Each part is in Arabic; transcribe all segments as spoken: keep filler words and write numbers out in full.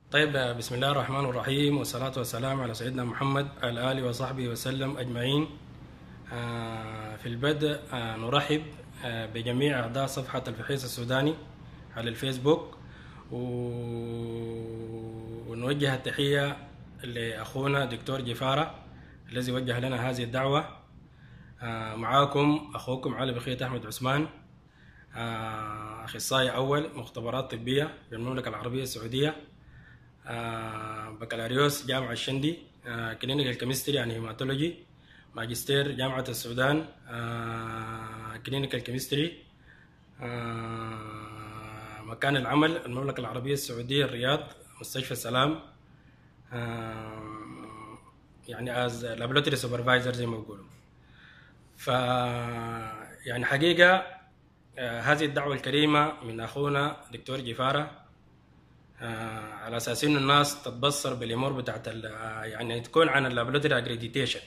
طيب، بسم الله الرحمن الرحيم، والصلاة والسلام على سيدنا محمد على آله وصحبه وسلم أجمعين. آه، في البدء آه، نرحب آه، بجميع أعضاء صفحة الفحيص السوداني على الفيسبوك، ونوجه التحية لأخونا دكتور جفارة الذي وجه لنا هذه الدعوة. آه، معاكم أخوكم علي بخيت أحمد عثمان، آه، أخصائي أول مختبرات طبية بالمملكة العربية السعودية، آه، بكالوريوس جامعة الشندي، آه، كلينيكال كيمستري يعني هيماتولوجي، ماجستير جامعة السودان، آه، كلينيكال كيمستري، آه، مكان العمل المملكة العربية السعودية الرياض، مستشفى السلام، آه، يعني از لابلوتري سوبرفايزر زي ما بيقولوا. ف يعني حقيقة آه، هذه الدعوة الكريمة من أخونا دكتور جفارة، آه، على اساس انه الناس تتبصر بالامور بتاعت آه، يعني تكون عن اللابلوتري اكريديتيشن.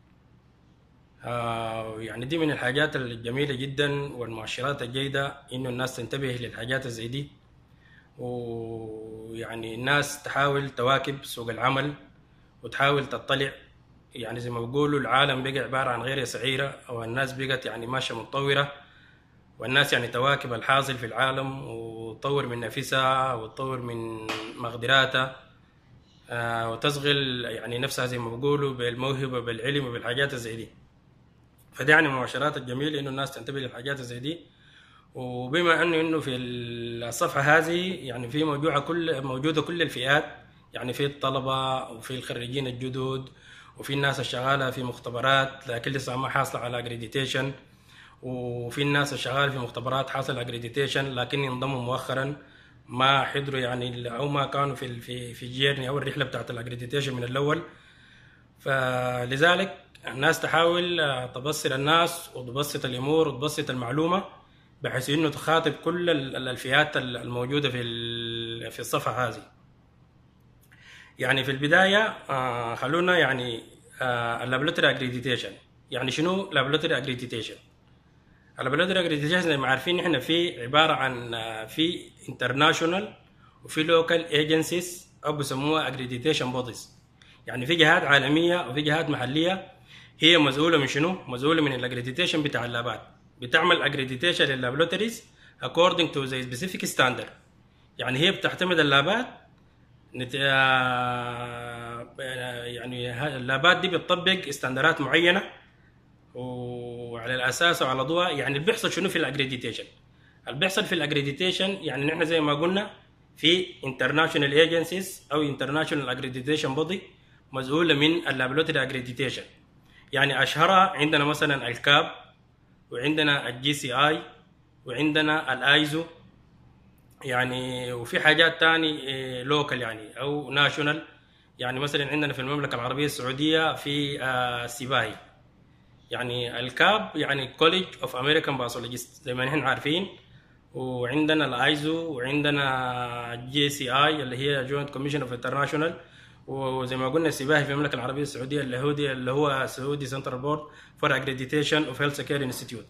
آه، يعني دي من الحاجات الجميله جدا والمؤشرات الجيده انه الناس تنتبه للحاجات زي دي، ويعني الناس تحاول تواكب سوق العمل وتحاول تطلع. يعني زي ما بيقولوا العالم بقى عباره عن غير سعيره، او الناس بقت يعني ماشيه متطوره، والناس يعني تواكب الحاصل في العالم وتطور من نفسها وتطور من مقدراتها، آه، وتشغل يعني نفسها زي ما بيقولوا بالموهبة بالعلم وبالحاجات زي دي. فدي يعني من المؤشرات الجميلة إنه الناس تنتبه للحاجات زي دي. وبما إنه إنه في الصفحة هذه يعني في موجودة كل موجودة كل الفئات، يعني في الطلبة وفي الخريجين الجدد وفي الناس الشغالة في مختبرات لكن لسه ما حاصلة على accreditation، وفي الناس الشغال في مختبرات حاصل اكريديتيشن لكن انضموا مؤخرا ما حضروا يعني او ما كانوا في في في الجيرني او الرحله بتاعت الاكريديتيشن من الاول. فلذلك الناس تحاول تبسط الناس وتبسط الامور وتبسط المعلومه بحيث انه تخاطب كل الفئات الموجوده في في الصفحه هذه. يعني في البدايه خلونا يعني اللابلوتري اكريديتيشن يعني شنو لابلوتري اكريديتيشن؟ اللابلوتري اكريديتيشن زي ما عارفين احنا في عباره عن في انترناشونال وفي لوكال ايجنسيز او بسموها اكريديتيشن بوديز. يعني في جهات عالميه وفي جهات محليه هي مسؤوله من شنو؟ مسؤوله من الاكريديتيشن بتاع اللابات، بتعمل اكريديتيشن لللابلوتريز according to the specific standard. يعني هي بتعتمد اللابات نت... يعني اللابات دي بتطبق استاندرات معينه، وعلى الاساس وعلى ضوء يعني اللي بيحصل شنو في الاكريديتيشن. اللي بيحصل في الاكريديتيشن يعني نحن زي ما قلنا في انترناشونال ايجنسيز او انترناشونال اكريديتيشن بودي مسؤوله من اللابلوتري اكريديتيشن. يعني اشهرها عندنا مثلا الكاب، وعندنا الجي سي اي، وعندنا الايزو، يعني وفي حاجات تاني لوكال يعني او ناشونال. يعني مثلا عندنا في المملكه العربيه السعوديه في سيباهي، يعني الكاب يعني كوليج اوف امريكان باثولوجيست زي ما نحن عارفين، وعندنا الايزو، وعندنا جي سي اي اللي هي جوينت كوميشن اوف انترناشونال، وزي ما قلنا السباهي في المملكه العربيه السعوديه اللي هو دي اللي هو سعودي سنترال بورد فور اكريديتيشن اوف هيلث كير انستيتيوت.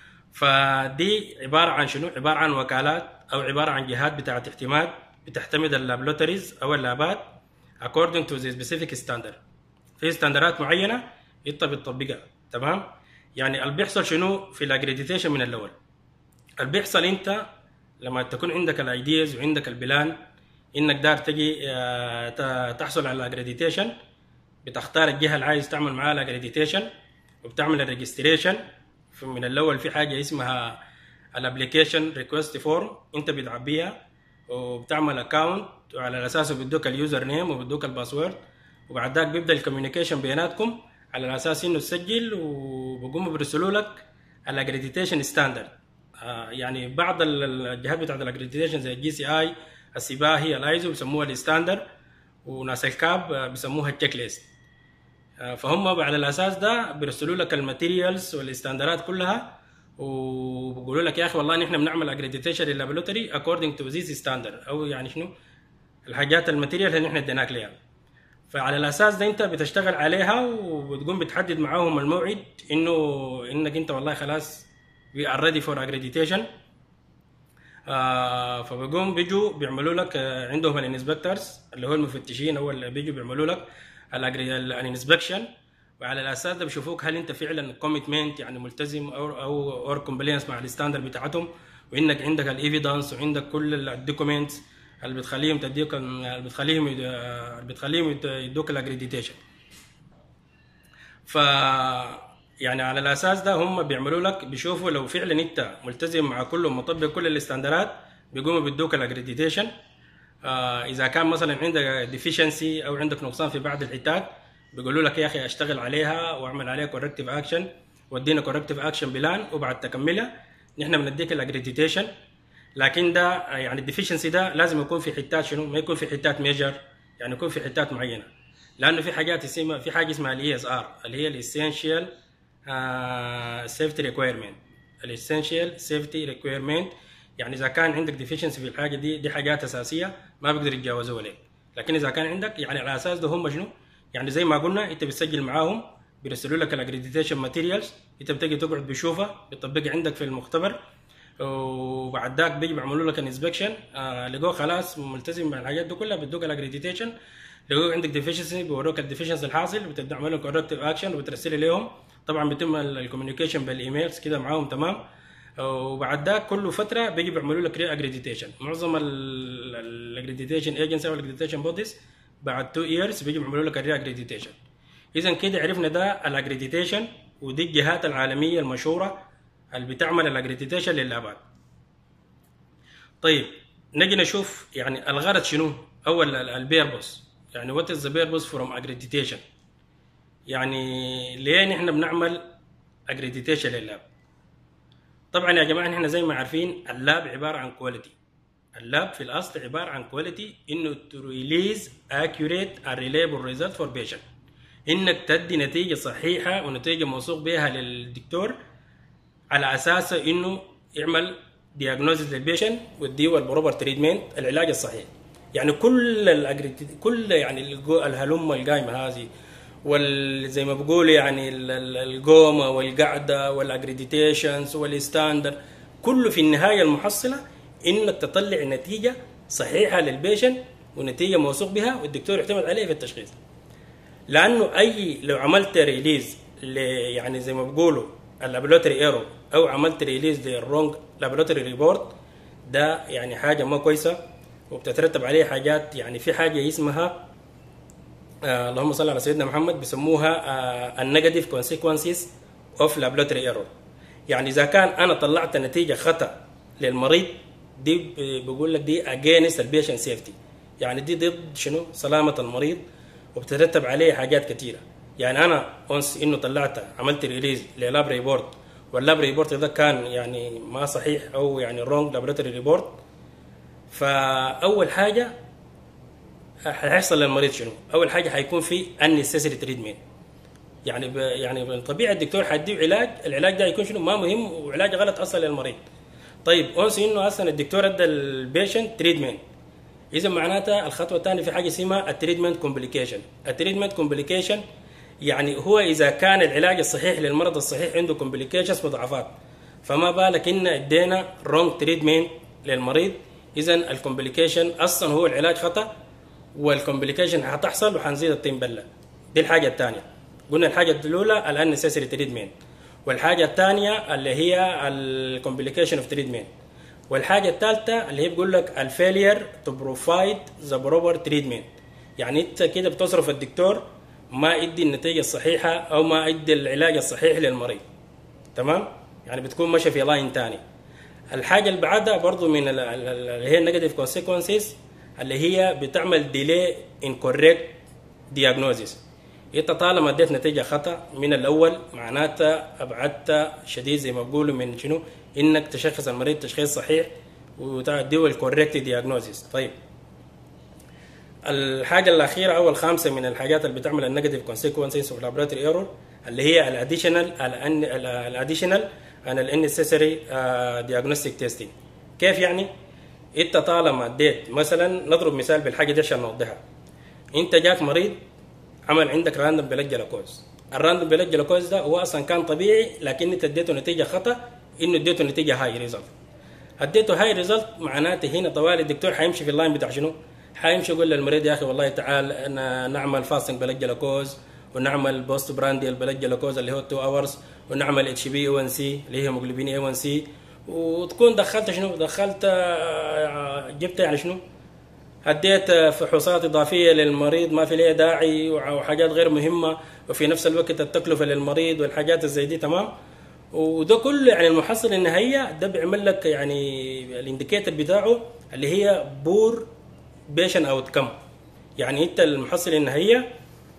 فدي عباره عن شنو؟ عباره عن وكالات او عباره عن جهات بتاعت اعتماد بتعتمد اللابلوتريز او اللابات according to the specific standard. في استاندرات معينه انت بتطبقها، تمام؟ يعني اللي بيحصل شنو في الاكريديتيشن من الاول؟ اللي بيحصل انت لما تكون عندك الايدياز وعندك البلان انك دار تجي تحصل على الاكريديتيشن، بتختار الجهه اللي عايز تعمل معاها الاكريديتيشن وبتعمل الريجستريشن. من الاول في حاجه اسمها الابلكيشن ريكوست فورم انت بتعبيها وبتعمل اكونت، وعلى اساسه بيدوك اليوزر نيم وبيدوك الباسورد، وبعد ذاك بيبدا الكوميونيكيشن بيناتكم على اساس انه تسجل، وبقوموا بيرسلوا لك الاكريديتيشن ستاندرد. آه يعني بعض الجهات بتاعت الاكريديتيشن زي الجي سي اي، السباهي، الايزو بيسموها الستاندرد، وناس الكاب بيسموها التشيك ليست. آه فهم على الاساس ده بيرسلوا لك الماتيريالز والاستاندرات كلها، وبيقولوا لك يا اخي والله نحن بنعمل اكريديتيشن للابلوتري according to this standard، او يعني شنو الحاجات الماتيريال اللي نحن اديناك ليها. فعلى الاساس ده انت بتشتغل عليها وبتقوم بتحدد معاهم الموعد انه انك انت والله خلاص we are ready for accreditation. آه فبيقوم بيجوا بيعملوا لك آه عندهم الانسبكترز اللي هو المفتشين، او اللي بيجوا بيعملوا لك الانسبكشن، وعلى الاساس ده بيشوفوك هل انت فعلا كوميتمنت يعني ملتزم او او اور كومبلينس مع الستاندرد بتاعتهم، وانك عندك الايفيدنس وعندك كل الدوكيومنتس اللي بتخليهم تديك اللي بتخليهم اللي بتخليهم يدوك الاكريديتيشن. ف يعني على الاساس ده هم بيعملوا لك بيشوفوا لو فعلا انت ملتزم مع كله مطبق كل الاستاندرات بيقوموا بيدوك الاكريديتيشن. آه اذا كان مثلا عندك ديفيشنسي او عندك نقصان في بعض الحتات بيقولوا لك يا اخي اشتغل عليها واعمل عليها كوركتيف اكشن وادينا كوركتيف اكشن بلان، وبعد تكملها نحن بنديك الاكريديتيشن. لكن ده يعني الديفيشنسي ده لازم يكون في حتات شنو، ما يكون في حتات ميجر، يعني يكون في حتات معينه، لانه في حاجات اسمها في حاجه اسمها الاي اس ار اللي هي الاسينشال سيفتي ريكويرمنت. الاسينشال سيفتي ريكويرمنت يعني اذا كان عندك ديفيشنسي في الحاجه دي دي حاجات اساسيه ما بيقدر يتجاوزوها لك. لكن اذا كان عندك يعني على اساس ده هم شنو، يعني زي ما قلنا انت بتسجل معاهم بيرسلوا لك الاكريديتيشن ماتيريالز، انت بتجي تقعد بتشوفها بتطبقها عندك في المختبر، وبعد ذاك بيجي بيعملوا لك انسبكشن. آه لقوه خلاص ملتزم مع الحاجات دي كلها بيدوك الاكريديتيشن. لقوه عندك ديفيشنسي بيوروك الديفيشنسي الحاصل بتبدا تعمل لك كوركتيف اكشن وبترسل لهم. طبعا بيتم الكوميونيكيشن بالايميلز كده معاهم تمام. وبعد ذاك كل فتره بيجي بيعملوا لك ري اكريديتيشن. معظم الاكريديتيشن ايجنسي او الاكريديتيشن بوديز بعد اتنين years بيجي بيعملوا لك الري اكريديتيشن. اذا كده عرفنا ده الاكريديتيشن، ودي الجهات العالميه المشهوره اللي بتعمل الاكريديتيشن للابات. طيب نجي نشوف يعني الغرض شنو، اول البيربوس، يعني وات از ذا بيربوس فروم اكريديتيشن، يعني ليه نحن بنعمل اكريديتيشن لللاب. طبعا يا جماعه نحن زي ما عارفين اللاب عباره عن كواليتي. اللاب في الاصل عباره عن كواليتي انه تو ريليز اكيوريت اند ريليبل ريزلت فور بيشنت، انك تدي نتيجه صحيحه ونتيجه موثوق بها للدكتور على اساس انه يعمل دياجنوزيس للبيشنت ويديه البروبر تريتمنت العلاج الصحيح. يعني كل الاجريتي كل يعني الهلم القايمه هذه وزي ما بقول يعني القومه والقعده والاجريديتيشنز والستاندر كله في النهايه المحصله انك تطلع نتيجه صحيحه للبيشنت ونتيجه موثوق بها والدكتور يعتمد عليها في التشخيص. لانه اي لو عملت ريليز يعني زي ما بقولوا اللابلاتوري ايرور او عملت ريليز للرونج لابلاتوري ريبورت ده يعني حاجه ما كويسه وبتترتب عليه حاجات. يعني في حاجه اسمها آه اللهم صل على سيدنا محمد بيسموها النيجاتيف كونسيكونسز اوف لابلاتوري ايرور. يعني اذا كان انا طلعت نتيجه خطا للمريض دي بقول لك دي اجينست البيشنت سيفتي، يعني دي ضد شنو سلامه المريض وبتترتب عليه حاجات كثيره. يعني انا اونس انه طلعت عملت ريليز للاب ريبورت واللاب ريبورت ده كان يعني ما صحيح او يعني رونج لابلاتوري ريبورت، فاول حاجه هيحصل للمريض شنو؟ اول حاجه هيكون في unnecessary treatment. يعني ب... يعني بالطبيعه الدكتور حيديه علاج، العلاج ده هيكون شنو؟ ما مهم وعلاج غلط اصلا للمريض. طيب اونس انه اصلا الدكتور ادى البيشنت تريتمنت، اذا معناتها الخطوه الثانيه في حاجه اسمها التريتمنت كومبليكيشن. التريتمنت كومبليكيشن يعني هو اذا كان العلاج الصحيح للمرض الصحيح عنده كومبليكيشنز مضاعفات، فما بالك ان ادينا رونج تريتمنت للمريض. اذا الكومبليكيشن اصلا هو العلاج خطا والكومبليكيشن هتحصل وحنزيد الطين بله. دي الحاجه الثانيه. قلنا الحاجه الاولى الانسيسري تريتمنت، والحاجه الثانيه اللي هي الكومبليكيشن اوف تريتمنت، والحاجه الثالثه اللي هي بيقول لك الفيلير تو بروفايد ذا بروبر تريتمنت. يعني انت كده بتصرف الدكتور ما يدي النتيجه الصحيحه او ما يدي العلاج الصحيح للمريض. تمام؟ يعني بتكون ماشيه في لاين ثاني. الحاجه اللي بعدها برضه من اللي هي النيجاتيف كونسيكونسز اللي هي بتعمل ديلي ان كوريكت دياجنوزيس. انت طالما اديت نتيجه خطا من الاول معناتها ابعدت شديد زي ما بقولوا من شنو؟ انك تشخص المريض تشخيص صحيح وتديه الكوريكت دياجنوزيس. طيب الحاجه الاخيره او الخامسه من الحاجات اللي بتعمل النيجاتيف كونسيكونسز اوف لابوراتوري ايرور اللي هي الاديشنال الاديشنال ان النسيسري دياجنوستيك تيستينج. كيف يعني؟ انت طالما اديت مثلا نضرب مثال بالحاجه دي عشان نوضحها. انت جاك مريض عمل عندك راندوم بلاد جلوكوز، الراندوم بلاد جلوكوز ده هو اصلا كان طبيعي لكن انت اديته نتيجه خطا انه اديته نتيجه هاي ريزلت. اديته هاي ريزلت، معناته هنا طوالي الدكتور حيمشي في اللاين بتاع شنو؟ حيمشي يقول للمريض يا اخي والله تعال نعمل فاستنج بلاد جلوكوز، ونعمل بوست برانديال بلاد جلوكوز اللي هو اتنين اورز، ونعمل اتش بي اي واحد سي اللي هي هيموجلوبين اي واحد سي، وتكون دخلت شنو؟ دخلت جبت يعني شنو؟ اديت فحوصات اضافيه للمريض ما في لها داعي، وحاجات غير مهمه، وفي نفس الوقت التكلفه للمريض والحاجات زي دي. تمام. وده كله يعني المحصله النهائيه ده بيعمل لك يعني الانديكيتور بتاعه اللي هي بور بيشن اوت كم. يعني انت المحصله النهائيه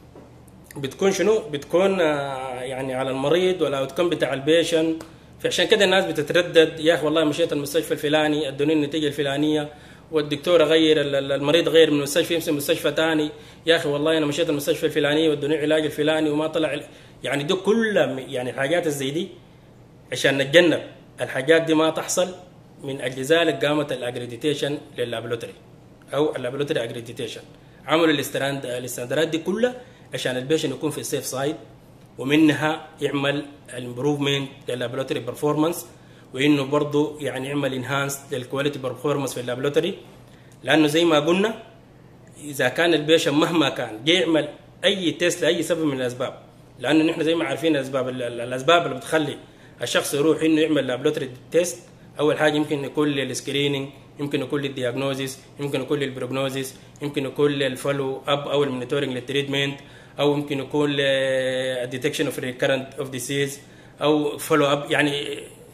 بتكون شنو؟ بتكون يعني على المريض والاوت كم بتاع البيشن. فعشان كده الناس بتتردد، يا اخي والله مشيت المستشفى الفلاني ادوني النتيجه الفلانيه، والدكتور غير المريض غير من مستشفى يمسك مستشفى ثاني، يا اخي والله انا مشيت المستشفى الفلانيه وادوني العلاج الفلاني وما طلع. يعني دي كلها يعني حاجات زي دي عشان نتجنب الحاجات دي ما تحصل. من اجل ذلك قامت الاكريديتيشن لللابلوتري او اللابلوتري اكريديتيشن، عملوا الاستندرات دي كلها عشان البيشن يكون في السيف سايد، ومنها يعمل الامبروفمنت لللابلوتري برفورمانس، وانه برضه يعني يعمل انهانس للكواليتي برفورمانس في اللابلوتري. لانه زي ما قلنا اذا كان البيشن مهما كان جاي يعمل اي تيست لاي سبب من الاسباب، لانه نحن زي ما عارفين الاسباب الاسباب اللي بتخلي الشخص يروح انه يعمل لابلوتري تيست، اول حاجه يمكن يكون للسكريننج، يمكن يكون للدياجنوزيس، يمكن يكون للبروجنوزيس، يمكن يكون للفولو اب او المونيتورنج للتريتمنت، او يمكن يكون للديتكشن اوف ريكرنت اوف ديسيز او فولو اب. يعني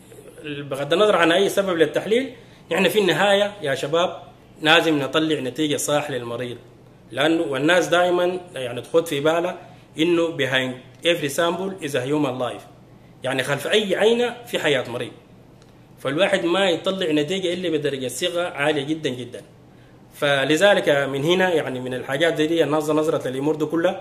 بغض النظر عن اي سبب للتحليل، يعني في النهايه يا شباب لازم نطلع نتيجه صح للمريض. لانه والناس دائما يعني تخوض في بالها انه behind every sample is a human life، يعني خلف اي عينه في حياه مريض. فالواحد ما يطلع نتيجه الا بدرجه صيغه عاليه جدا جدا. فلذلك من هنا يعني من الحاجات زي دي الناس نظرت للامور دي كلها.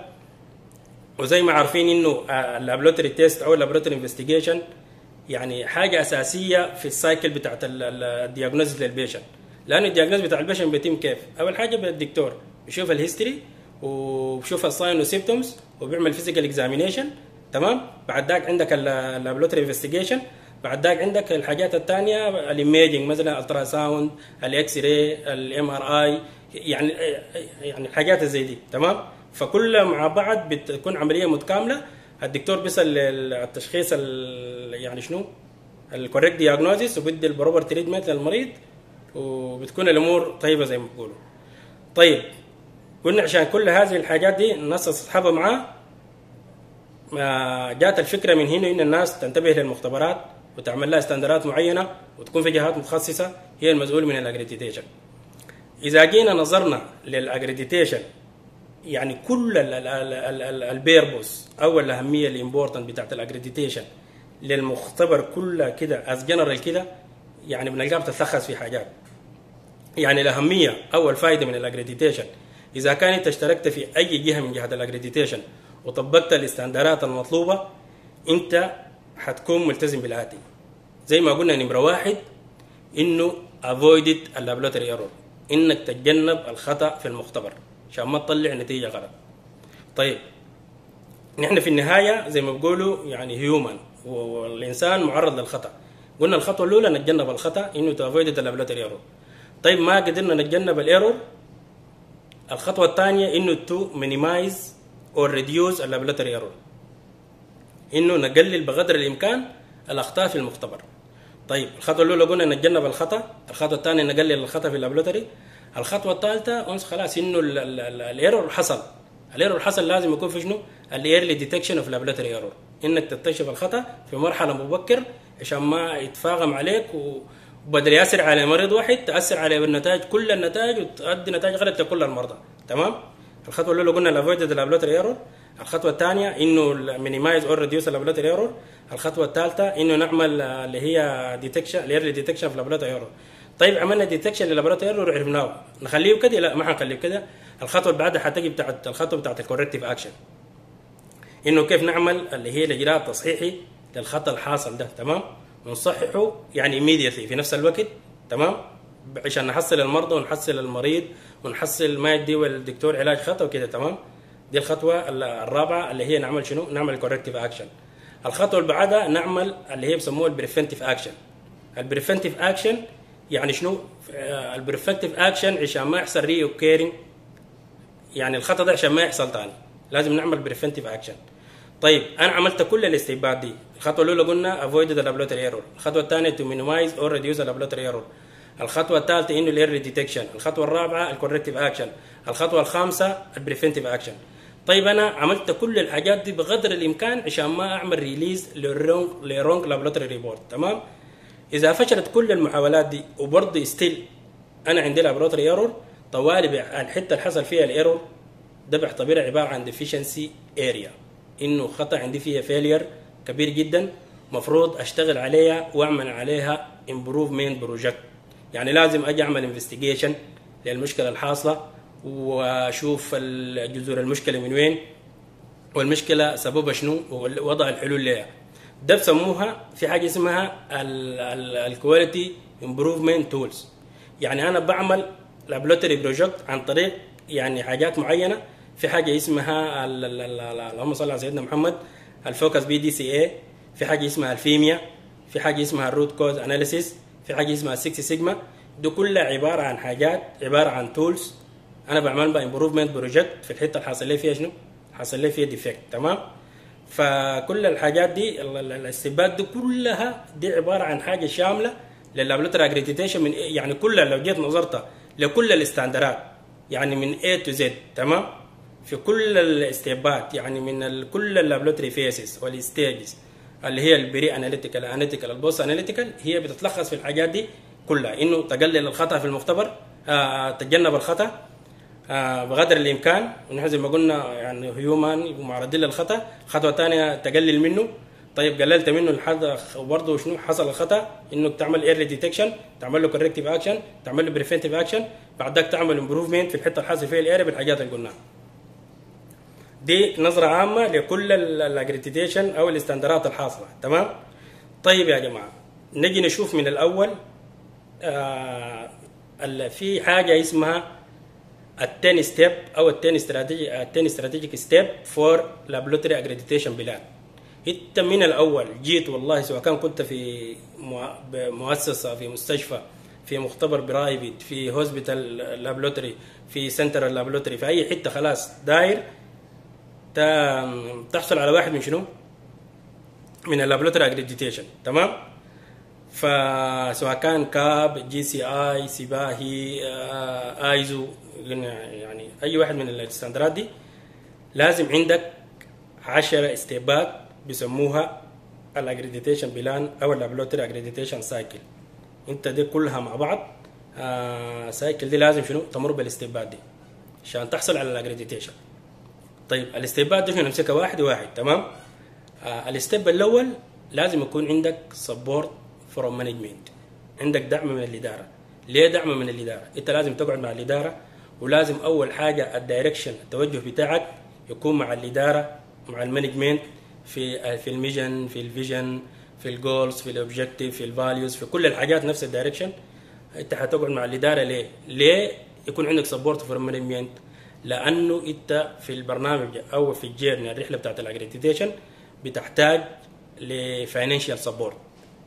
وزي ما عارفين انه اللابلوتري تيست او اللابلوتري انفستيجيشن يعني حاجه اساسيه في السايكل بتاعت الدياجنوز للبيشن. لان الدياجنوز بتاع البيشن بيتم كيف؟ اول حاجه بالدكتور بيشوف الهيستوري وبشوف الساين والسيمبتومز وبيعمل فيزيكال اكزامينيشن. تمام. بعد ذاك عندك اللابلوتري انفستيجيشن، بعد ذاك عندك الحاجات الثانيه الايميجنج مثلا الترا ساوند، الاكس راي، الام ار اي، يعني يعني الحاجات زي دي. تمام. فكلها مع بعض بتكون عمليه متكامله. الدكتور بيصل التشخيص يعني شنو الكوريكت دياجنوزيس، وبدي البروبر تريتمنت للمريض، وبتكون الامور طيبه زي ما بيقولوا. طيب قلنا عشان كل هذه الحاجات دي الناس تصحبها معاه، جات الفكره من هنا ان الناس تنتبه للمختبرات وتعمل لها استندرات معينه، وتكون في جهات متخصصه هي المسؤول من الاكريديتيشن. اذا جينا نظرنا للاكريديتيشن يعني كل البيربوس او الاهميه الامبورتنت بتاعت الاكريديتيشن للمختبر كلها كده از جنرال كده، يعني بنلقاها بتتلخص في حاجات. يعني الاهميه او الفائده من الاكريديتيشن اذا كان انت اشتركت في اي جهه من جهات الاكريديتيشن وطبقت الاستندرات المطلوبه، انت حتكون ملتزم بالاتي. زي ما قلنا نمره واحد انه افويدد اللابلوتري ايرور، انك تتجنب الخطا في المختبر عشان ما تطلع نتيجه غلط. طيب نحن في النهايه زي ما بيقولوا يعني هيومن، والانسان معرض للخطا. قلنا الخطوه الاولى نتجنب الخطا، انه تافويدد اللابلوتري ايرور. طيب ما قدرنا نتجنب الايرور، الخطوه الثانيه انه تو مينيمايز اور ريديوز اللابلوتري ايرور، انه نقلل بقدر الامكان الاخطاء في المختبر. طيب الخطوه الاولى قلنا نتجنب الخطا، الخطوه الثانيه نقلل الخطا في اللابلوتري، الخطوه الثالثه انس خلاص انه الايرور حصل، الايرور حصل لازم يكون في شنو؟ الايرلي ديتكشن اوف لابلوتري ايرور، انك تكتشف الخطا في مرحله مبكر عشان ما يتفاقم عليك، وبدل ياثر على مريض واحد تاثر على النتائج كل النتائج وتؤدي نتائج غلط لكل المرضى. تمام. الخطوه الاولى قلنا الافويدد اللابلوتري ايرور، الخطوه الثانيه انه مينيمايز اور ريديوس اللابلوتري ايرور، الخطوه الثالثه انه نعمل اللي هي ديتكشن الايرلي ديتكشن في لابلوتري ايرور. طيب عملنا ديتكشن للابلوتري ايرور وعرفناه، نخليه كده؟ لا ما حنخليه كده. الخطوه اللي بعدها حتجي بتاعت الخطوه بتاعت الكوركتيف اكشن، انه كيف نعمل اللي هي الاجراء التصحيحي للخطا الحاصل ده. تمام. ونصححه يعني immediately في نفس الوقت. تمام. عشان نحصل المرضى ونحصل المريض ونحصل ما يدي والدكتور علاج خطا وكده. تمام. دي الخطوه الرابعه اللي هي نعمل شنو؟ نعمل كوركتيف اكشن. الخطوه اللي بعدها نعمل اللي هي بسموها البريفنتيف اكشن. البريفنتيف اكشن يعني شنو البريفكتيف اكشن عشان ما يحصل ريو كيرنج، يعني الخطا ده عشان ما يحصل تاني لازم نعمل بريفنتيف اكشن. طيب انا عملت كل الاستيبات دي. الخطوه الاولى قلنا افويد ذا لابلوتري ايرور، الخطوه الثانيه تو مينيمايز اور ريديوس ذا لابلوتري ايرور، الخطوه الثالثه انه الايرور ديتكشن، الخطوه الرابعه الكوركتيف اكشن، الخطوه الخامسه البريفنتيف اكشن. طيب انا عملت كل الحاجات دي بقدر الامكان عشان ما اعمل ريليز لرونج لابلوتري ريبورت. تمام. اذا فشلت كل المحاولات دي وبرضه ستيل انا عندي لابلوتري ايرور، طوالي الحته اللي حصل فيها الايرور ده بعتبرها عباره عن ديفيشنسي اريا، انه خطا عندي فيها فيلير كبير جدا، مفروض اشتغل عليها واعمل عليها امبروفمنت بروجكت. يعني لازم اجي اعمل انفستيجيشن للمشكله الحاصله واشوف جذور المشكله من وين والمشكله سببها شنو ووضع الحلول لها. ده بسموها في حاجه اسمها الكواليتي امبروفمنت تولز. يعني انا بعمل لابلوتري بروجكت عن طريق يعني حاجات معينه. في حاجه اسمها اللهم صل على سيدنا محمد الفوكس بي دي سي اي، في حاجه اسمها الفيميا، في حاجه اسمها الروت كوز اناليسيس، في حاجه اسمها سيكس سيجما. دي كلها عباره عن حاجات عباره عن تولز انا بعمل بها امبروفمنت بروجكت في الحته اللي حاصل لي فيها شنو؟ حاصل لي فيها ديفكت. تمام. فكل الحاجات دي الاستبات دي كلها دي عباره عن حاجه شامله لللابلوتري اكريديتيشن، من يعني كلها لو جيت نظرت لكل الاستاندرات يعني من A to Z. تمام. في كل الاستيبات يعني من كل اللابلوتري فيسز والستيجز اللي هي البري اناليتيكال اناليتيكال البوست اناليتيكال، هي بتتلخص في الحاجات دي كلها، انه تقلل الخطا في المختبر، آه تتجنب الخطا آه بقدر الامكان، ونحن زي ما قلنا يعني هيومان معرضين للخطا. الخطوه الثانيه تقلل منه. طيب قللت منه لحد وبرضه شنو حصل الخطا، انك تعمل ايرلي ديتكشن، تعمل له كوركتيف اكشن، تعمل له بريفنتيف اكشن، بعد ذاك تعمل امبروفمنت في الحته اللي حاصل فيها الايرلي بالحاجات اللي قلناها. دي نظره عامه لكل الاكريديتيشن او الاستاندرات الحاصله. تمام. طيب يا جماعه نجي نشوف من الاول آه في حاجه اسمها التين ستيب او التين استراتيجي التين استراتيجيك ستيب فور لابلوتري اكريديتيشن بلان. انت من الاول جيت والله سواء كان كنت في مؤسسه، في مستشفى، في مختبر برايفت، في هوسبيتال لابلوتري، في سنتر لابلوتري، في اي حته خلاص داير تحصل على واحد من شنو؟ من اللابلوتري اكريديتيشن. تمام. فسواء كان كاب، جي سي اي، سباهي، ايزو، يعني اي واحد من الاستاندرات دي لازم عندك عشرة استيبات بيسموها الاكريديتيشن بلان او اللابلوتري اكريديتيشن سايكل. انت دي كلها مع بعض آه سايكل دي لازم شنو تمر بالاستيبات دي عشان تحصل على الاكريديتيشن. طيب الاستيبات دي نمسكها واحد واحد. تمام. آه الاستيب الاول لازم يكون عندك سبورت فروم مانجمنت، عندك دعم من الاداره. ليه دعم من الاداره؟ انت لازم تقعد مع الاداره، ولازم اول حاجه الدايركشن التوجه بتاعك يكون مع الاداره مع المانجمنت في في الميشن، في الفيجن، في الجولز، في الاوبجكتيف، في الفاليوز، في كل الحاجات نفس الدايركشن. انت هتقعد مع الاداره ليه؟ ليه يكون عندك سبورت فروم مانجمنت؟ لانه انت في البرنامج او في الجيرني الرحله بتاعت الاكريديتيشن بتحتاج لفاينانشال سبورت.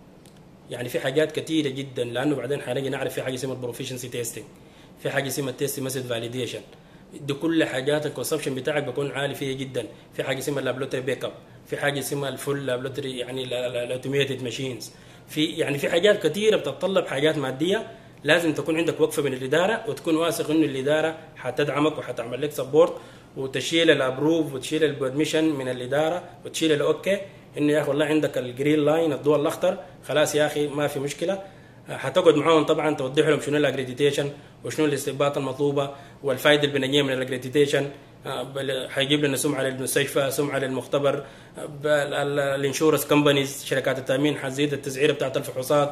يعني في حاجات كثيره جدا، لانه بعدين حنجي نعرف في حاجه اسمها البروفيشنسي تيستنج، في حاجه اسمها التيست ميثود فاليديشن. دي كل حاجات الكونسبشن بتاعك بيكون عالي فيها جدا. في حاجه اسمها اللابلوتري بيك اب، في حاجه اسمها الفول لابلوتري يعني الاوتوميتد ماشينز، في يعني في حاجات كثيره بتتطلب حاجات ماديه. لازم تكون عندك وقفه من الاداره وتكون واثق انه الاداره حتدعمك وحتعمل لك سبورت وتشيل الابروف وتشيل الادميشن من الاداره وتشيل الاوكي انه يا اخي والله عندك الجرين لاين الضوء الاخضر خلاص يا اخي ما في مشكله. حتقعد معاهم طبعا توضح لهم شنو الاكريديتيشن وشنو الاستثبات المطلوبه والفائده البنيه من الاكريديتيشن. حيجيب لنا سمعه للمستشفى، سمعه للمختبر، الانشورنس كومبانيز شركات التامين حتزيد التسعيره بتاعت الفحوصات،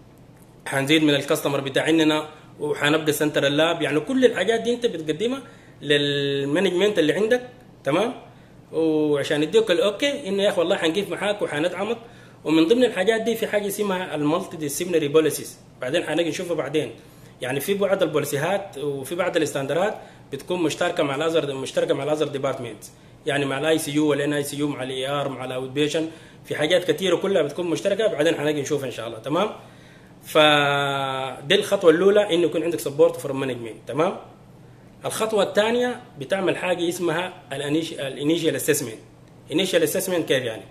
حنزيد من الكاستمر بتاعنا وحنبقى سنتر اللاب. يعني كل الحاجات دي انت بتقدمها للمانجمنت اللي عندك. تمام. وعشان يديك الاوكي انه يا اخي والله حنقف معاك وحندعمك. ومن ضمن الحاجات دي في حاجه اسمها المالتي ديسيبلينري بوليسيز، بعدين حنجي نشوفها بعدين. يعني في بعض البوليسيات وفي بعض الاستاندرات بتكون مشتركه مع الازر مشتركه مع الازر ديبارتمنت، يعني مع الاي سي يو والان اي سي يو مع الاي ار مع الاوت بيشن، في حاجات كثيره كلها بتكون مشتركه بعدين حنجي نشوفها ان شاء الله. تمام. فدي الخطوه الاولى، انه يكون عندك سبورت فروم مانجمنت. تمام. الخطوه الثانيه بتعمل حاجه اسمها الانيشال اسسمنت. انيشال اسسمنت كيف يعني؟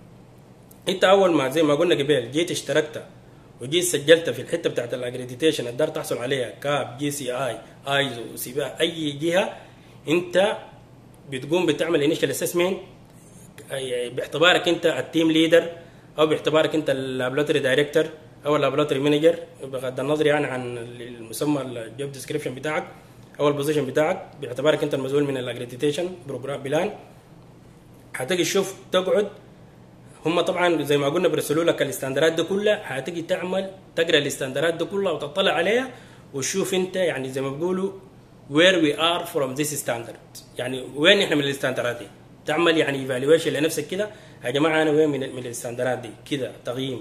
انت اول ما زي ما قلنا قبل جيت اشتركت وجيت سجلت في الحته بتاعت الاكريديتيشن الدار تحصل عليها كاب، جي سي اي، ايزو، سيبا، اي جهه، انت بتقوم بتعمل انيشال اسسمنت باعتبارك انت التيم ليدر، او باعتبارك انت اللابلاتوري دايركتور او اللابلاتوري مانجر، بغض النظر يعني عن المسمى الجوب ديسكريبشن بتاعك او البوزيشن بتاعك، باعتبارك انت المسؤول من الاكريديتيشن بروجرام بلان. هتجي تشوف تقعد، هم طبعا زي ما قلنا بيرسلوا لك الاستاندرات دي كلها، هتجي تعمل تقرا الاستاندرات دي كلها وتطلع عليها وتشوف انت يعني زي ما بيقولوا where we are from this standard، يعني وين احنا من الاستاندرات دي. تعمل يعني ايفالويشن لنفسك كده، يا جماعه انا وين من من الاستاندرات دي كده، تقييم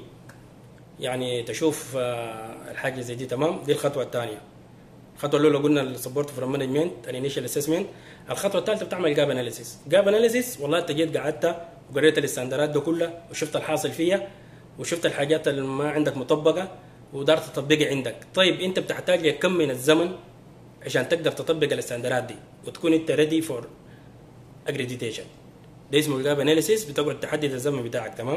يعني تشوف الحاجه زي دي. تمام. دي الخطوه الثانيه. الخطوه الاولى قلنا السبورت فروم مانجمنت، الانيشال اسسمنت. الخطوه الثالثه بتعمل جاب اناليسيس. جاب اناليسيس والله انت جيت قعدت وقريت الاستاندرات دي كلها وشفت الحاصل فيها وشفت الحاجات اللي ما عندك مطبقه ودارت تطبقها عندك. طيب انت بتحتاج كم من الزمن عشان تقدر تطبق الاستاندرات دي وتكون انت ريدي فور اكريديتيشن؟ ده اسمه الجاب اناليسيس، بتقعد تحدد الزمن بتاعك. تمام.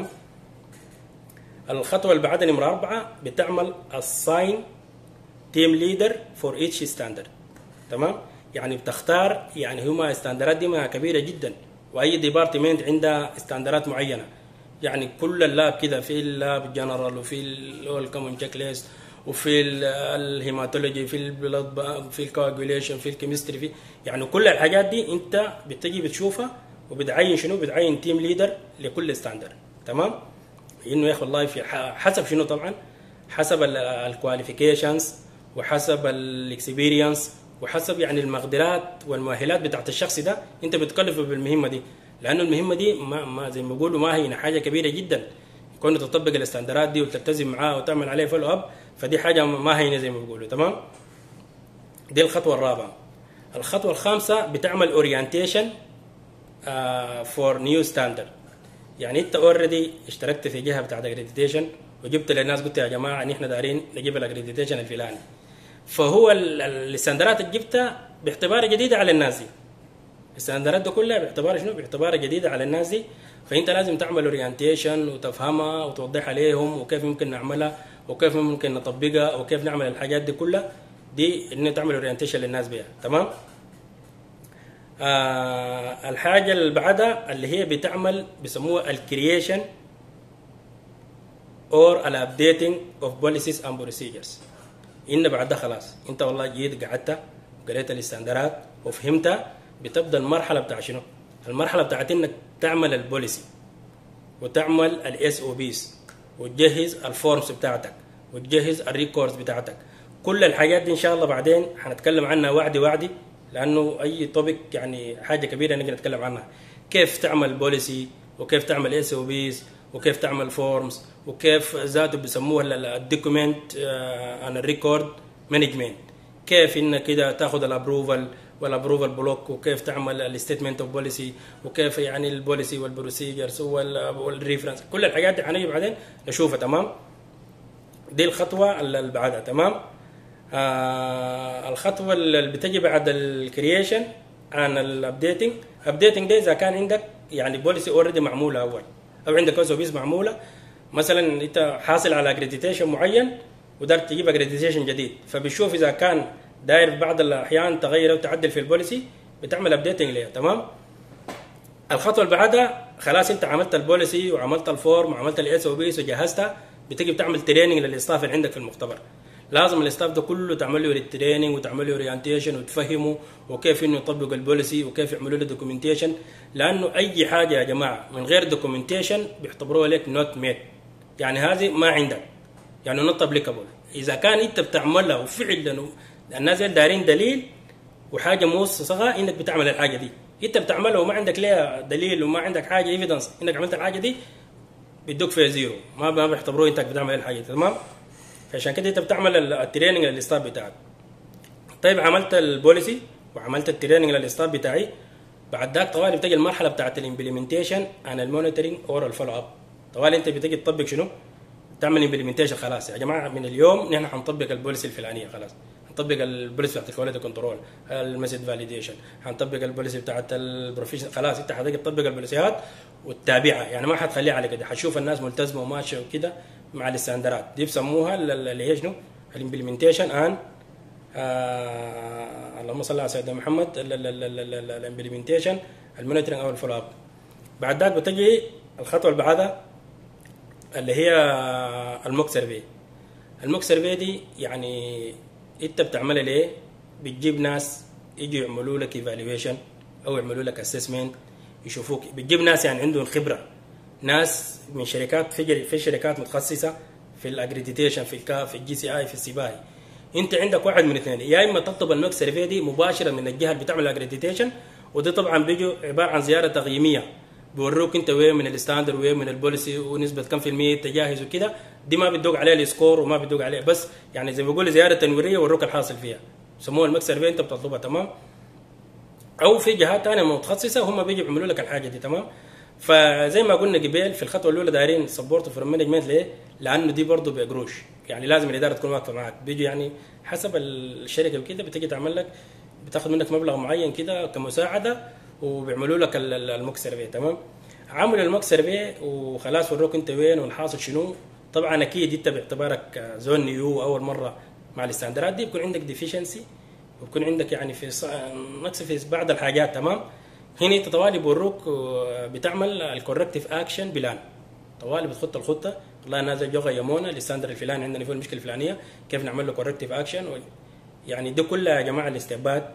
الخطوه اللي بعدها نمره أربعة، بتعمل assign team leader for each standard. تمام. يعني بتختار، يعني هما استاندرات دي ما كبيره جدا، واي ديبارتمنت عندها استاندرات معينه، يعني كل اللاب كده، في اللاب جنرال وفي الكومن تشيك ليست وفي الهيماتولوجي، في البلاد، في الكواجوليشن، في الكيمستري، في يعني كل الحاجات دي انت بتجي بتشوفها وبتعين شنو، بتعين تيم ليدر لكل ستاندرد. تمام. انه يا اخي والله في حسب شنو، طبعا حسب الكواليفيكيشنز وحسب الاكسبيرينس وحسب يعني المقدرات والمؤهلات بتاعت الشخص ده، انت بتكلفه بالمهمه دي، لانه المهمه دي ما, ما زي ما بيقولوا ما هي حاجه كبيره جدا، كون تطبق الاستاندرات دي وتلتزم معاها وتعمل عليه فولو اب، فدي حاجه ما هي زي ما بيقولوا. تمام. دي الخطوه الرابعه. الخطوه الخامسه بتعمل اورينتيشن فور نيو ستاندرد. يعني انت اوريدي اشتركت في جهه بتاعت اكريديتيشن وجبت للناس قلت يا جماعه ان احنا دارين نجيب الاكريديتيشن الفلاني، فهو الاستاندرات اللي جبتها باعتبار جديده على الناس دي، الاستاندرات دي كلها باعتبار شنو، باعتبار جديده على الناس دي، فانت لازم تعمل اورينتيشن وتفهمها وتوضحها عليهم وكيف ممكن نعملها وكيف ممكن نطبقها وكيف نعمل الحاجات دي كلها، دي ان تعمل اورينتيشن للناس بيها. تمام. آه الحاجه اللي بعدها اللي هي بتعمل بيسموها الكرييشن اور الابديتنج اوف بوليسيز اند بروسيجرز. ان بعد ده خلاص انت والله جيت قعدت قريت الاستاندرات وفهمتها، بتبدا المرحله بتاع شنو؟ المرحله بتاعت انك تعمل البوليسي وتعمل الاس او بيز وتجهز الفورمز بتاعتك وتجهز الريكوردز بتاعتك. كل الحاجات دي ان شاء الله بعدين هنتكلم عنها وعدي وعدي، لانه اي توبيك يعني حاجه كبيره نقدر نتكلم عنها. كيف تعمل بوليسي وكيف تعمل اس او بيز وكيف تعمل فورمز وكيف ذاته بيسموها الدوكيمنت عن الريكورد مانجمنت، كيف انك كده تاخذ الابروفال والابروفال بلوك، وكيف تعمل الستيتمنت اوف بوليسي، وكيف يعني البوليسي والبروسيجرز والريفرنس، كل الحاجات دي هنيجي بعدين نشوفها. تمام. دي الخطوه اللي بعدها. تمام. آه الخطوه اللي بتجي بعد الكرييشن عن الابديتنج. ابديتنج ده اذا كان عندك يعني بوليسي اوريدي معموله اول، او عندك اس او بيز معموله، مثلا انت حاصل على اكريديتيشن معين ودار تجيب اكريديتيشن جديد، فبتشوف اذا كان داير في بعض الاحيان تغير او تعدل في البوليسي، بتعمل ابديتنج ليها. تمام. الخطوه اللي بعدها خلاص انت عملت البوليسي وعملت الفورم وعملت الاس او بيز وجهزتها، بتيجي بتعمل تريننج للاستاف اللي عندك في المختبر. لازم الاستاف ده كله تعمل له التريننج وتعمل له اورينتيشن وتفهمه وكيف انه يطبق البوليسي وكيف يعملوا له دوكيومنتيشن، لانه اي حاجه يا جماعه من غير دوكيومنتيشن بيعتبروها لك نوت ميد، يعني هذه ما عندك، يعني نوت ابليكابل. اذا كان انت بتعملها وفعلا الناس دايرين دليل وحاجه موثقه انك بتعمل الحاجه دي، انت بتعملها وما عندك ليها دليل وما عندك حاجه ايفيدنس انك عملت الحاجه دي، بيدوك فيها زيرو، ما ما بيعتبروه انت بتعمل الحاجه دي. تمام. فعشان كده انت بتعمل التريننج للاستاف بتاعك. طيب عملت البوليسي وعملت التريننج للاستاف بتاعي، بعد ذاك طوالي بتجي المرحله بتاعت الامبلمنتيشن عن المونيتورنج اور الفولو اب. طوالي انت بتجي تطبق شنو؟ تعمل امبلمنتيشن خلاص يا جماعه من اليوم نحن حنطبق البوليسي الفلانيه خلاص، حنطبق البوليسي بتاعت الكواليتي كنترول، الميثود فاليديشن، حنطبق البوليسي بتاعت البروفيشنال، خلاص انت حتيجي تطبق البوليسيات وتتابعها، يعني ما حتخليها على كده، حتشوف الناس ملتزمه وماشيه وكده مع الاستاندرات دي، بسموها اللي هي شنو؟ الامبلمنتيشن ان آه اللهم صل على سيدنا محمد، الامبلمنتيشن المونيتورنج او الفولو اب. بعد ذاك بتجي الخطوه اللي بعدها اللي هي الموك سيرفي. الموك سيرفي دي يعني انت بتعملها ليه؟ بتجيب ناس يجوا يعملوا لك ايفالويشن او يعملوا لك اسسمنت، يشوفوك، بتجيب ناس يعني عندهم خبره، ناس من شركات في في شركات متخصصه في الاكريديتيشن، في الكاف، في الجي سي اي، في السباهي. انت عندك واحد من اثنين، يا اما تطلب الموك سيرفي دي مباشره من الجهه اللي بتعمل الاكريديتيشن، ودي طبعا بيجوا عباره عن زياره تقييميه، بيوروك انت وين من الستاندر وين من البوليسي ونسبه كم في المية تجاهز وكده، دي ما بتدوق عليها السكور وما بتدوق عليها، بس يعني زي ما بيقولوا زياره تنويريه وروك الحاصل فيها، سموها الموك سيرفي، انت بتطلبها تمام. او في جهات ثانيه متخصصه هم بيجوا يعملوا لك الحاجه دي تمام. فزي ما قلنا قبل في الخطوه الاولى دايرين سبورت فروم مانجمنت، ليه؟ لانه دي برضه بقروش، يعني لازم الاداره تكون واقفه معك، بيجوا يعني حسب الشركه وكده بتيجي تعمل لك، بتاخذ منك مبلغ معين كده كمساعده وبيعملوا لك الموك سيرفي تمام. عملوا الموك سيرفي وخلاص وروك انت وين والحاصل شنو. طبعا اكيد انت باعتبارك زون نيو اول مره مع الاستاندرات دي بيكون عندك ديفيشنسي وبيكون عندك يعني في نقص في بعض الحاجات تمام. هنا انت طوالي بوروك بتعمل الكوركتيف اكشن بلان، طوالي بتخط الخطه، والله الناس جو غيمونا الاستاندر الفلاني عندنا فيه المشكله الفلانيه، كيف نعمل له كوركتيف اكشن. يعني دي كلها يا جماعه الاستبات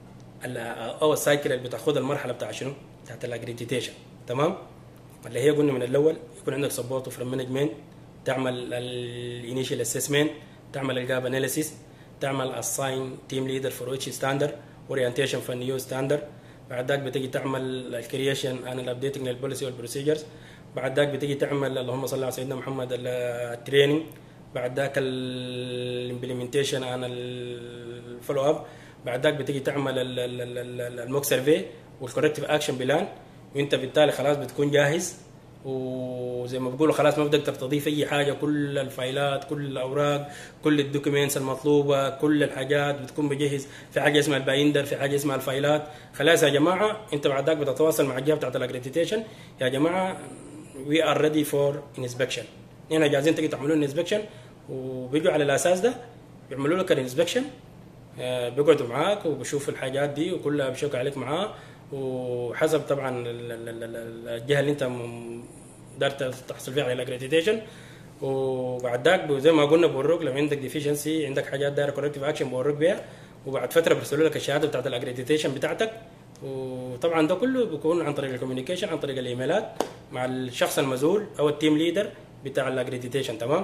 او السايكل اللي بتاخذ المرحله بتاع شنو؟ بتاعت الاكريديتيشن تمام. اللي هي قلنا من الاول يكون عندك سبورت فروم مانجمنت، تعمل الانيشال اسسمنت، تعمل الجاب اناليسيس، تعمل اساين تيم ليدر فور اتش ستاندر، اورينتيشن فور نيو ستاندر. بعد ذاك بتيجي تعمل الكرييشن اند الابديتنج للبوليسي والبروسيجرز. بعد ذاك بتيجي تعمل اللهم صل على سيدنا محمد التريننج. بعد ذاك الامبلمنتيشن اند الفولو اب. بعد ذاك بتيجي تعمل الموك سيرفي والكوركتيف اكشن بلان، وانت بالتالي خلاص بتكون جاهز. وزي ما بقولوا خلاص ما بدك تضيف اي حاجه، كل الفايلات، كل الاوراق، كل الدوكيومنتس المطلوبه، كل الحاجات بتكون بجهز. في حاجه اسمها البايندر، في حاجه اسمها الفايلات. خلاص يا جماعه انت بعد ذاك بتتواصل مع الجهه بتاعت الاكريديتيشن، يا جماعه وي ار ريدي فور انسبكشن، هنا جاهزين تيجي تعملوا لنا انسبكشن. وبيجوا على الاساس ده بيعملوا لك الانسبكشن، بيقعدوا معاك وبشوفوا الحاجات دي وكلها بيشوك عليك معاه، وحسب طبعا الجهه اللي انت قدرت تحصل فيها على الاكريديتيشن. وبعد ذاك زي ما قلنا بوروك لو عندك ديفيشنسي، عندك حاجات دايره كوركتيف اكشن بوروك بيها، وبعد فتره بيرسلوا لك الشهاده بتاعت الاكريديتيشن بتاعتك. وطبعا ده كله بيكون عن طريق الكوميونيكيشن، عن طريق الايميلات مع الشخص المسؤول او التيم ليدر بتاع الاكريديتيشن تمام.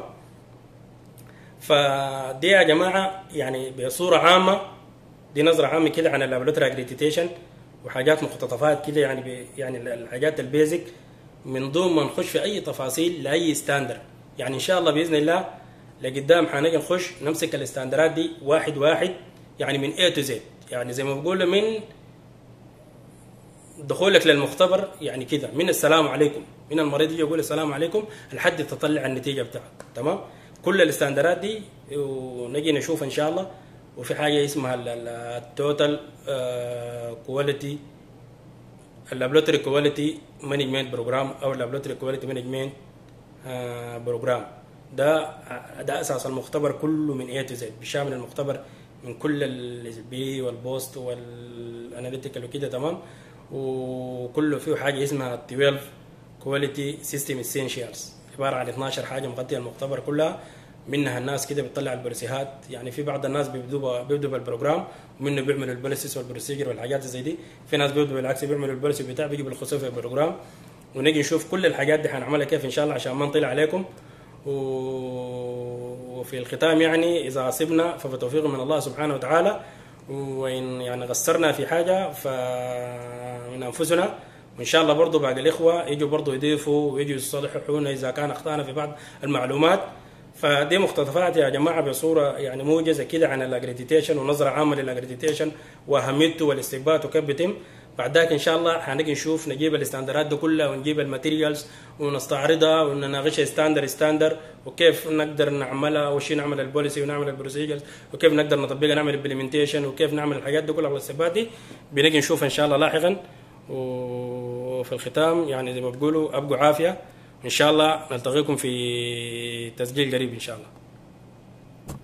فدي يا جماعه يعني بصوره عامه دي نظره عامه كده عن اللابلوتري اكريديتيشن وحاجات مقتطفات كده، يعني يعني الحاجات البيزك، من دون ما نخش في اي تفاصيل لاي ستاندر. يعني ان شاء الله باذن الله لقدام حنجي نخش نمسك الاستاندرات دي واحد واحد، يعني من A to Z، يعني زي ما بقول من دخولك للمختبر يعني كده، من السلام عليكم، من المريض يجي يقول السلام عليكم لحد تطلع النتيجه بتاعك تمام. كل الاستاندرات دي ونجي نشوف ان شاء الله. وفي حاجه اسمها التوتال كواليتي اللابلوتري كواليتي مانجمنت بروجرام او اللابلوتري كواليتي مانجمنت بروجرام. ده ده اساس المختبر كله من A to Z، بيشامل المختبر من كل البي والبوست والاناليتيكال وكده تمام. وكله فيه حاجه اسمها اثنا عشر كواليتي سيستم اسينشالز، عباره عن اثناشر حاجه مغطيه المختبر كلها. منها الناس كده بتطلع البوليسيات، يعني في بعض الناس بيبدوا بيبدوا بالبروجرام ومنه بيعملوا البوليسيس والبروسيجر والحاجات زي دي. في ناس بيبدوا بالعكس بيعملوا البوليسي بتاع بيجي بالخصوص في البروجرام. ونجي نشوف كل الحاجات دي حنعملها كيف ان شاء الله عشان ما نطيل عليكم. وفي الختام يعني اذا عصبنا فبتوفيق من الله سبحانه وتعالى، وان يعني قصرنا في حاجه فمن انفسنا. وان شاء الله برضه باقي الاخوه يجوا برضه يضيفوا ويجوا يصلحونا اذا كان اخطانا في بعض المعلومات. فدي مقتطفات يا جماعه بصوره يعني موجزه كده عن الاكريديتيشن ونظره عامه للاكريديتيشن واهميته والاستثبات وكيف بيتم. بعد ذاك ان شاء الله هنجي نشوف نجيب الاستاندرات دي كلها ونجيب الماتيريالز ونستعرضها ونناقشها ستاندر ستاندر، وكيف نقدر نعملها وش نعمل البوليسي ونعمل البروسيجرز وكيف نقدر نطبقها نعمل امبلمنتيشن وكيف نعمل الحاجات دي كلها والسبات دي بنجي نشوف ان شاء الله لاحقا. وفي الختام يعني زي ما بقولوا ابقوا عافيه، ان شاء الله نلتقيكم في تسجيل قريب ان شاء الله.